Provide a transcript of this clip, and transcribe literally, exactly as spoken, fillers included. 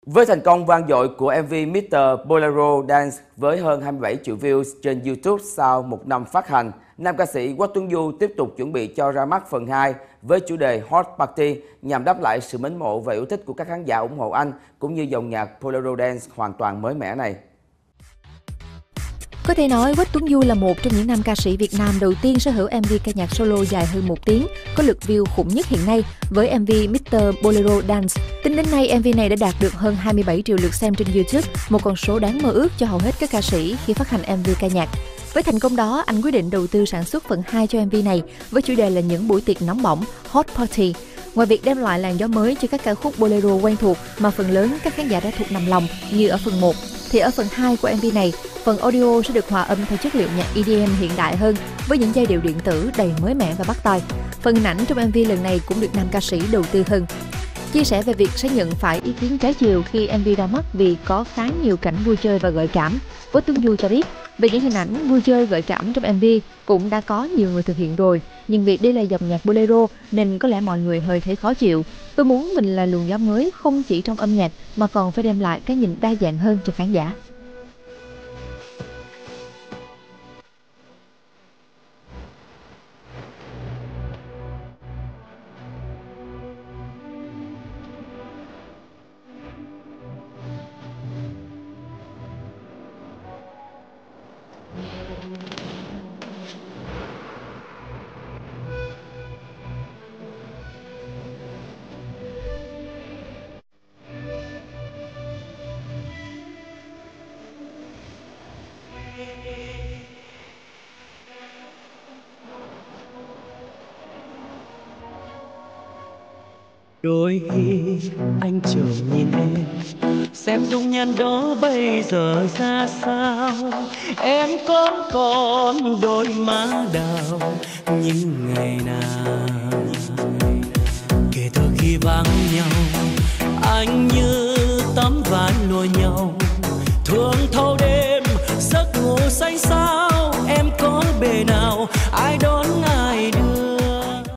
Với thành công vang dội của em vê mít tơ Bolero Dance với hơn hai mươi bảy triệu views trên YouTube sau một năm phát hành, nam ca sĩ Quách Tuấn Du tiếp tục chuẩn bị cho ra mắt phần hai với chủ đề Hot Party nhằm đáp lại sự mến mộ và yêu thích của các khán giả ủng hộ anh cũng như dòng nhạc Bolero Dance hoàn toàn mới mẻ này. Có thể nói Quách Tuấn Du là một trong những nam ca sĩ Việt Nam đầu tiên sở hữu em vê ca nhạc solo dài hơn một tiếng, có lượt view khủng nhất hiện nay với em vê mít tơ Bolero Dance. Tính đến nay, em vê này đã đạt được hơn hai mươi bảy triệu lượt xem trên YouTube, một con số đáng mơ ước cho hầu hết các ca sĩ khi phát hành em vê ca nhạc. Với thành công đó, anh quyết định đầu tư sản xuất phần hai cho em vê này với chủ đề là những buổi tiệc nóng bỏng, Hot Party. Ngoài việc đem lại làn gió mới cho các ca khúc bolero quen thuộc mà phần lớn các khán giả đã thuộc nằm lòng như ở phần một, thì ở phần hai của em vê này, phần audio sẽ được hòa âm theo chất liệu nhạc e đê em hiện đại hơn với những giai điệu điện tử đầy mới mẻ và bắt tai. Phần hình ảnh trong em vê lần này cũng được nam ca sĩ đầu tư hơn. Chia sẻ về việc sẽ nhận phải ý kiến trái chiều khi em vê ra mắt vì có khá nhiều cảnh vui chơi và gợi cảm, Quách Tuấn Du cho biết về những hình ảnh vui chơi gợi cảm trong em vê cũng đã có nhiều người thực hiện rồi, nhưng vì đây là dòng nhạc bolero nên có lẽ mọi người hơi thấy khó chịu. Tôi muốn mình là luồng gió mới không chỉ trong âm nhạc mà còn phải đem lại cái nhìn đa dạng hơn cho khán giả. Đôi khi anh chờ nhìn em, xem dung nhan đó bây giờ ra sao. Em có còn đôi má đào như ngày nào. Kể từ khi vắng nhau, anh như tấm ván lụa nhau, thương thấu đến